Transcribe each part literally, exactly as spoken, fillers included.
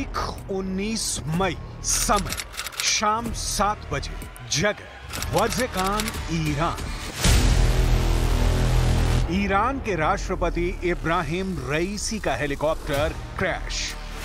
तारीख उन्नीस मई, समय शाम सात बजे, जगह वज़ेकान, ईरान। ईरान के राष्ट्रपति इब्राहिम रईसी का हेलीकॉप्टर क्रैश।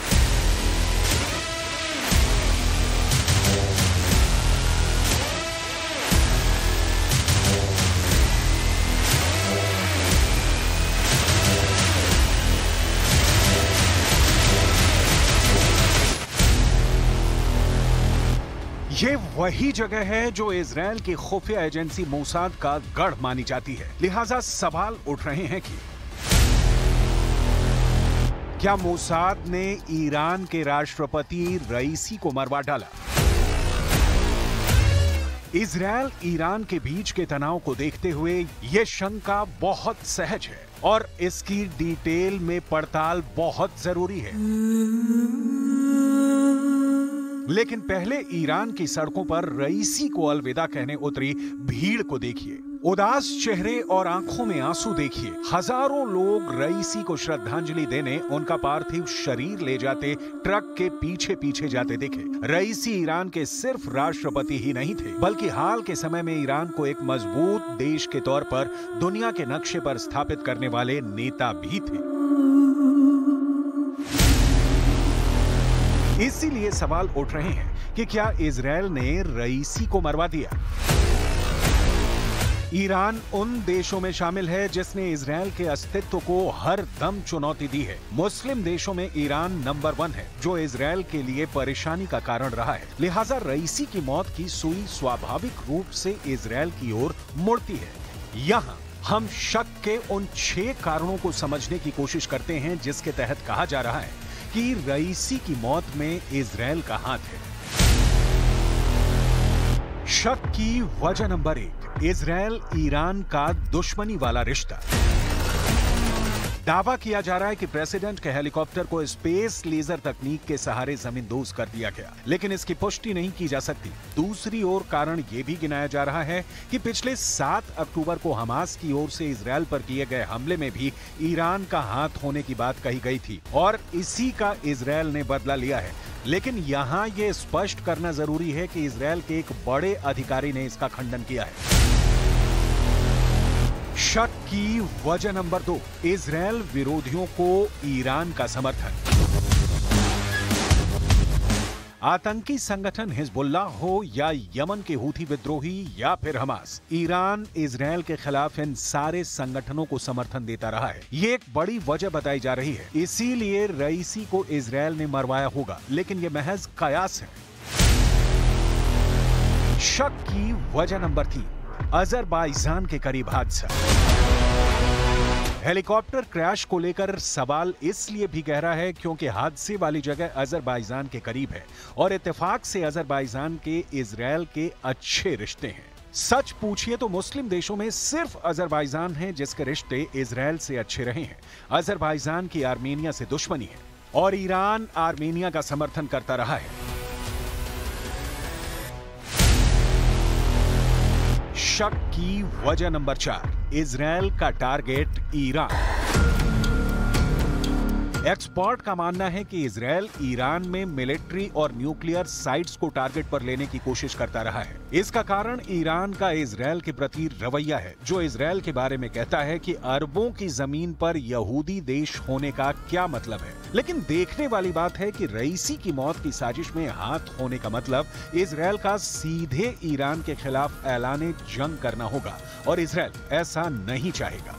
ये वही जगह है जो इजरायल की खुफिया एजेंसी मोसाद का गढ़ मानी जाती है। लिहाजा सवाल उठ रहे हैं कि क्या मोसाद ने ईरान के राष्ट्रपति रईसी को मरवा डाला? इजरायल ईरान के बीच के तनाव को देखते हुए यह शंका बहुत सहज है और इसकी डिटेल में पड़ताल बहुत जरूरी है। लेकिन पहले ईरान की सड़कों पर रईसी को अलविदा कहने उतरी भीड़ को देखिए। उदास चेहरे और आंखों में आंसू देखिए। हजारों लोग रईसी को श्रद्धांजलि देने उनका पार्थिव शरीर ले जाते ट्रक के पीछे पीछे जाते देखे। रईसी ईरान के सिर्फ राष्ट्रपति ही नहीं थे, बल्कि हाल के समय में ईरान को एक मजबूत देश के तौर पर दुनिया के नक्शे पर स्थापित करने वाले नेता भी थे। इसीलिए सवाल उठ रहे हैं कि क्या इजरायल ने रईसी को मरवा दिया? ईरान उन देशों में शामिल है जिसने इजरायल के अस्तित्व को हर दम चुनौती दी है। मुस्लिम देशों में ईरान नंबर वन है, जो इजरायल के लिए परेशानी का कारण रहा है। लिहाजा रईसी की मौत की सुई स्वाभाविक रूप से इजरायल की ओर मुड़ती है। यहाँ हम शक के उन छह कारणों को समझने की कोशिश करते हैं जिसके तहत कहा जा रहा है कि रईसी की मौत में इजरायल का हाथ है। शक की वजह नंबर एक, इजरायल ईरान का दुश्मनी वाला रिश्ता। दावा किया जा रहा है कि प्रेसिडेंट के हेलीकॉप्टर को स्पेस लेजर तकनीक के सहारे जमींदोज कर दिया गया, लेकिन इसकी पुष्टि नहीं की जा सकती। दूसरी ओर कारण यह भी गिनाया जा रहा है कि पिछले सात अक्टूबर को हमास की ओर से इजरायल पर किए गए हमले में भी ईरान का हाथ होने की बात कही गई थी और इसी का इजरायल ने बदला लिया है। लेकिन यहाँ यह स्पष्ट करना जरूरी है कि इजरायल के एक बड़े अधिकारी ने इसका खंडन किया है। शक की वजह नंबर दो, इजरायल विरोधियों को ईरान का समर्थन। आतंकी संगठन हिजबुल्लाह हो या यमन के हूथी विद्रोही या फिर हमास, ईरान इजरायल के खिलाफ इन सारे संगठनों को समर्थन देता रहा है। ये एक बड़ी वजह बताई जा रही है। इसीलिए रईसी को इजरायल ने मरवाया होगा, लेकिन यह महज कयास है। शक की वजह नंबर तीन, अजरबैजान के करीब हादसा। हेलीकॉप्टर क्रैश को लेकर सवाल इसलिए भी गहरा है क्योंकि हादसे वाली जगह अजरबैजान के करीब है और इत्तेफाक से अजरबैजान के इजरायल के अच्छे रिश्ते हैं। सच पूछिए तो मुस्लिम देशों में सिर्फ अजरबैजान है जिसके रिश्ते इजरायल से अच्छे रहे हैं। अजरबैजान की आर्मेनिया से दुश्मनी है और ईरान आर्मेनिया का समर्थन करता रहा है। शक की वजह नंबर चार, इजरायल का टारगेट ईरान। एक्सपर्ट का मानना है कि इजरायल ईरान में मिलिट्री और न्यूक्लियर साइट्स को टारगेट पर लेने की कोशिश करता रहा है। इसका कारण ईरान का इजरायल के प्रति रवैया है, जो इजरायल के बारे में कहता है कि अरबों की जमीन पर यहूदी देश होने का क्या मतलब है। लेकिन देखने वाली बात है कि रईसी की मौत की साजिश में हाथ होने का मतलब इजरायल का सीधे ईरान के खिलाफ ऐलाने जंग करना होगा और इजरायल ऐसा नहीं चाहेगा।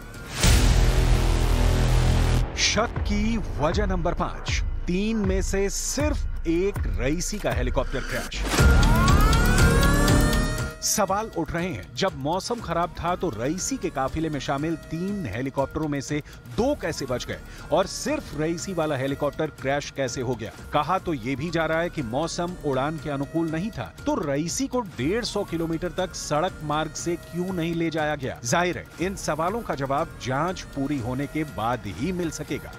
शक की वजह नंबर पांच, तीन में से सिर्फ एक रईसी का हेलीकॉप्टर क्रैश। सवाल उठ रहे हैं, जब मौसम खराब था तो रईसी के काफिले में शामिल तीन हेलीकॉप्टरों में से दो कैसे बच गए और सिर्फ रईसी वाला हेलीकॉप्टर क्रैश कैसे हो गया? कहा तो यह भी जा रहा है कि मौसम उड़ान के अनुकूल नहीं था, तो रईसी को डेढ़ सौ किलोमीटर तक सड़क मार्ग से क्यों नहीं ले जाया गया? जाहिर है इन सवालों का जवाब जांच पूरी होने के बाद ही मिल सकेगा।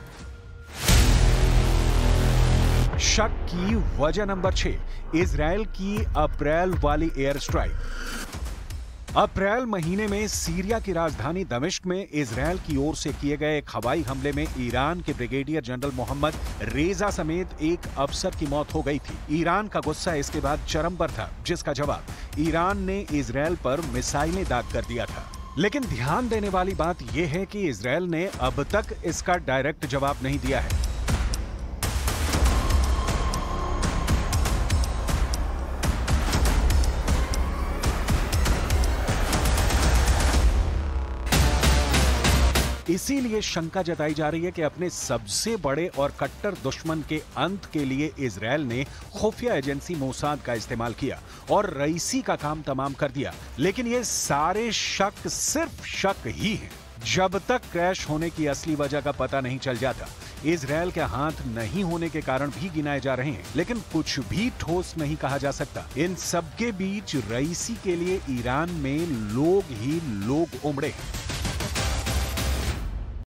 शक की वजह नंबर छह, इजरायल की अप्रैल वाली एयर स्ट्राइक। अप्रैल महीने में सीरिया की राजधानी दमिश्क में इजरायल की ओर से किए गए एक हवाई हमले में ईरान के ब्रिगेडियर जनरल मोहम्मद रेजा समेत एक अफसर की मौत हो गई थी। ईरान का गुस्सा इसके बाद चरम पर था, जिसका जवाब ईरान ने इजरायल पर मिसाइलें दाग कर दिया था। लेकिन ध्यान देने वाली बात यह है कि इजरायल ने अब तक इसका डायरेक्ट जवाब नहीं दिया है। इसीलिए शंका जताई जा रही है कि अपने सबसे बड़े और कट्टर दुश्मन के अंत के लिए इजरायल ने खुफिया एजेंसी मोसाद का इस्तेमाल किया और रईसी का काम तमाम कर दिया। लेकिन ये सारे शक सिर्फ शक ही हैं। जब तक क्रैश होने की असली वजह का पता नहीं चल जाता, इजरायल के हाथ नहीं होने के कारण भी गिनाए जा रहे हैं, लेकिन कुछ भी ठोस नहीं कहा जा सकता। इन सबके बीच रईसी के लिए ईरान में लोग ही लोग उमड़े हैं।